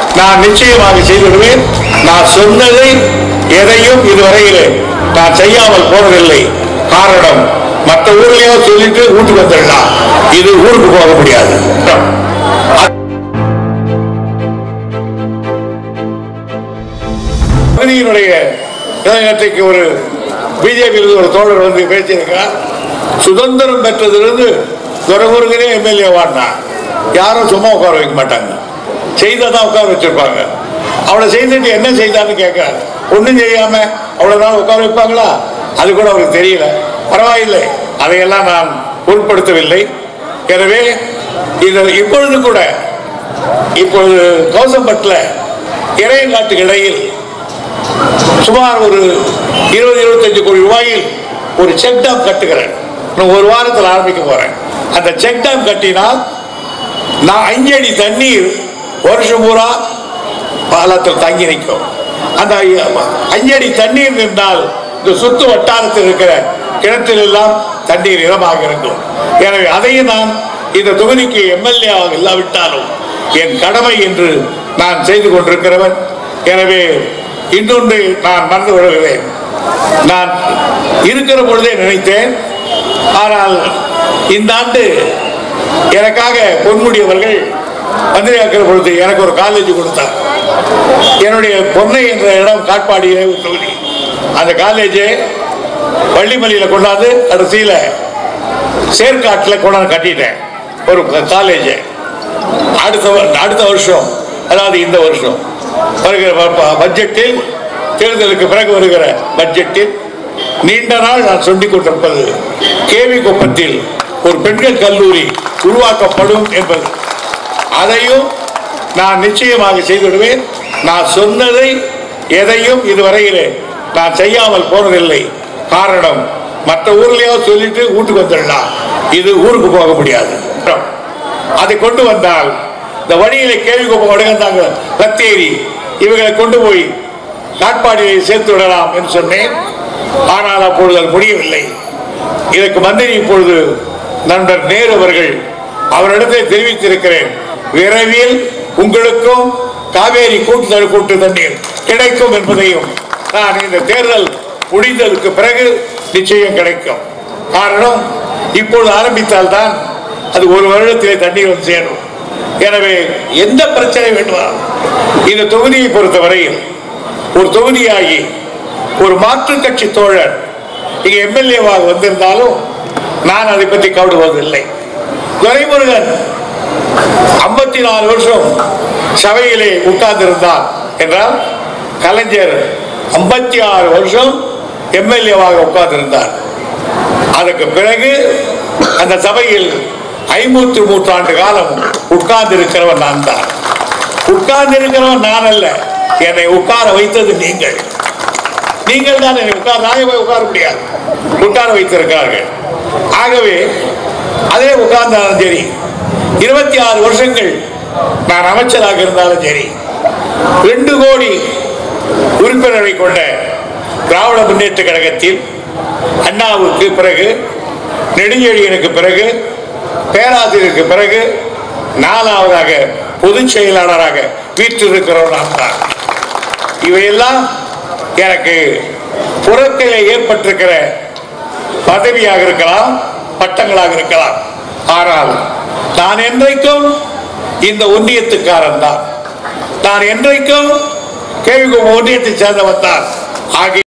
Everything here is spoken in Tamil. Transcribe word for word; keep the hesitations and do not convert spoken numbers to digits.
நான் நிச்சயமாக செய்துவிடுவேன். நான் சொன்னதை எதையும் இதுவரையிலே நான் செய்யாமல் போனதில்லை. காரணம், மற்ற ஊர்லயோ சொல்லிட்டு வீட்டுக்கு வந்துடலாம், இது ஊருக்கு போக முடியாது. நேற்றைக்கு ஒரு பிஜேபியில் ஒரு தோழர் வந்து பேசியிருக்கார். சுதந்திரம் பெற்றதிலிருந்து துறைமுருகனே எம்எல்ஏ வாடினான். யாரும் சும்மா உட்கார வைக்க மாட்டாங்க, செய்ததான் உட்கார வச்சிருப்பாங்க. அவளை செய்துட்டு என்ன செய்தான்னு கேட்கிறார். ஒன்றும் செய்யாம அவ்வளவு நாள் உட்கார வைப்பாங்களா? அது கூட அவருக்கு தெரியல. பரவாயில்லை, அதையெல்லாம் நான் பொருட்படுத்தவில்லை. எனவே இது இப்பொழுது கூட இப்பொழுது கௌசம்பட்டில் இறையங்காட்டுக்கு இடையில் சுமார் ஒரு இருபது இருபத்தஞ்சு கோடி ரூபாயில் ஒரு செக் டேம் கட்டுகிறேன். ஒரு வாரத்தில் ஆரம்பிக்க போறேன். அந்த செக் டேம் கட்டினால் நான் அஞ்சு அடி தண்ணீர் வருஷம் பூரா பாலத்தில் தங்கி நிற்கும். அந்த அஞ்சு அடி தண்ணீர் நின்றால் இந்த சுத்து வட்டாரத்தில் இருக்கிற கிணற்றில் எல்லாம் தண்ணீர் இடமாக இருக்கும். எனவே அதையும் நான் இந்த தொகுதிக்கு எம்எல்ஏ ஆக இல்லாவிட்டாலும் என் கடமை என்று நான் செய்து கொண்டிருக்கிறவன். எனவே இன்னொன்று நான் மறந்து விடுகிறேன். நான் இருக்கிற பொழுதே நினைத்தேன், ஆனால் இந்த ஆண்டு எனக்காக பொன்முடி அவர்கள் மந்திரியாக்கிற பொழுது எனக்கு ஒரு காலேஜ் கொடுத்தார். என்னுடைய பொன்னை என்ற இடம் காட்பாடியிலே ஒரு தொகுதி. அந்த காலேஜை வள்ளிமலையில கொண்டாந்து கடைசியில சேர்க்காட்டில் கொண்டாந்து கட்டிட்டேன் ஒரு காலேஜ். அடுத்த அடுத்த வருஷம், அதாவது இந்த வருஷம் வருகிற பட்ஜெட்டில், தேர்தலுக்கு பிறகு வருகிற பட்ஜெட்டில் நீண்ட நாள் நான் சொல்லிக் கொண்டிருப்பது கேவி குப்பத்தில் ஒரு பெண்கள் கல்லூரி உருவாக்கப்படும் என்பது. அதையும் நான் நிச்சயமாக செய்துவிடுவேன். நான் சொன்னதை எதையும் இதுவரையிலே நான் செய்யாமல் போனதில்லை. காரணம், மற்ற ஊர்லயோ சொல்லிட்டு வீட்டுக்கு வந்துடலாம், இது ஊருக்கு போக முடியாது. அதை கொண்டு வந்தால் இந்த வழியில கேள்வி கோப்பம் வடகந்தாங்க லத்தேரி இவர்களை கொண்டு போய் காட்பாடியை சேர்த்து விடலாம் என்று சொன்னேன். ஆனால் அப்பொழுது அது முடியவில்லை. இதற்கு மந்திரி இப்பொழுது நண்பர் நேரு அவர்கள் அவரிடத்தை தெரிவித்திருக்கிறேன், விரைவில் உங்களுக்கும் காவேரி கூட்டு கூட்டு தண்ணீர் கிடைக்கும் என்பதையும் நான் இந்த தேர்தல் முடிந்ததற்கு பிறகு நிச்சயம் கிடைக்கும். காரணம், இப்பொழுது ஆரம்பித்தால்தான் அது ஒரு வருடத்திலே தண்ணீர் வந்து சேரும். எனவே எந்த பிரச்சனை வேண்டுமா இந்த தொகுதியை பொறுத்தவரையில் ஒரு தொகுதியாகி ஒரு மாற்று கட்சி தோழர் இங்க எம்எல்ஏவாக வந்திருந்தாலும் நான் அதை பற்றி கவலைப்படுவதில்லை. துரைமுருகன் ஐம்பத்தி நாலு வருஷம் சபையிலே உட்கார்ந்திருந்தார் என்றால் கலைஞர் ஐம்பத்தி ஆறு வருஷம் எம்எல்ஏவாக உட்கார்ந்திருந்தார். அதற்கு பிறகு அந்த சபையில் ஐம்பத்தி மூன்று ஆண்டு காலம் உட்கார்ந்து இருக்கிறவன் நான் தான். உட்கார்ந்து இருக்கிறவன் நான் அல்ல, என்னை உட்கார வைத்தது நீங்கள். நீங்கள் தான் என்னை உட்கார, நானே போய் உட்கார முடியாது, உட்கார வைத்திருக்கிறார்கள். ஆகவே அதே உட்கார்ந்தாலும் சரி, இருபத்தி ஆறு வருஷங்கள் நான் அமைச்சராக இருந்தாலும் சரி, ரெண்டு கோடி உறுப்பினரை கொண்ட திராவிட முன்னேற்ற கழகத்தில் அண்ணாவுக்கு பிறகு, நெடுஞ்செழியனுக்கு பிறகு, பேராசிரியருக்கு பிறகு நாலாவதாக பொதுச் செயலாளராக வீற்றிருக்கிறோம் நான் தான். இவையெல்லாம் எனக்கு புறத்திலே ஏற்பட்டிருக்கிற பதவியாக இருக்கலாம், பட்டங்களாக இருக்கலாம். ஆனால் நான் என்றைக்கும் இந்த ஒன்றியத்துக்காரன் தான். நான் என்றைக்கும் கேள்வி ஒன்றியத்தை சேர்ந்தவன் தான். ஆகிய